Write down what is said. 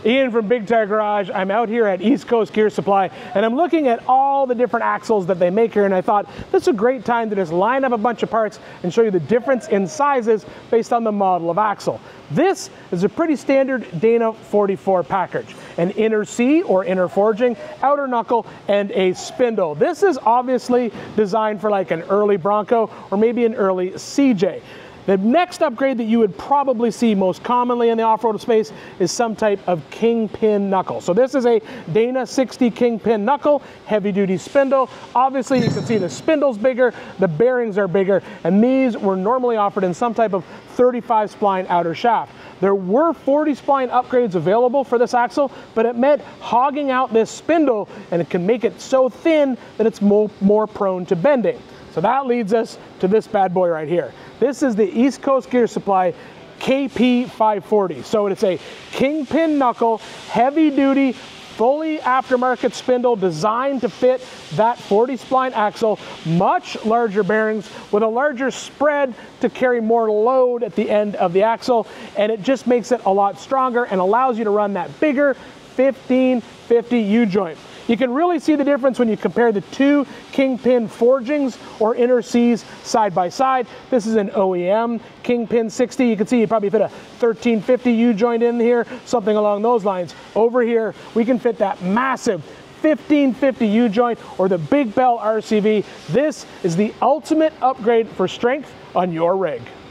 Ian from Big Tire Garage. I'm out here at East Coast Gear Supply, and I'm looking at all the different axles that they make here, and I thought this is a great time to just line up a bunch of parts and show you the difference in sizes based on the model of axle. This is a pretty standard Dana 44 package. An inner C or inner forging, outer knuckle, and a spindle. This is obviously designed for like an early Bronco or maybe an early CJ. The next upgrade that you would probably see most commonly in the off-road space is some type of kingpin knuckle. So this is a Dana 60 kingpin knuckle, heavy-duty spindle. Obviously, you can see the spindle's bigger, the bearings are bigger, and these were normally offered in some type of 35 spline outer shaft. There were 40 spline upgrades available for this axle, but it meant hogging out this spindle, and it can make it so thin that it's more prone to bending. So that leads us to this bad boy right here. This is the East Coast Gear Supply KP540. So it's a kingpin knuckle, heavy duty, fully aftermarket spindle designed to fit that 40 spline axle, much larger bearings with a larger spread to carry more load at the end of the axle, and it just makes it a lot stronger and allows you to run that bigger 1550 U-joint. You can really see the difference when you compare the two kingpin forgings or inner Cs side by side. This is an OEM kingpin 60. You can see you probably fit a 1350 U-joint in here, something along those lines. Over here, we can fit that massive 1550 U-joint or the Big Bell RCV. This is the ultimate upgrade for strength on your rig.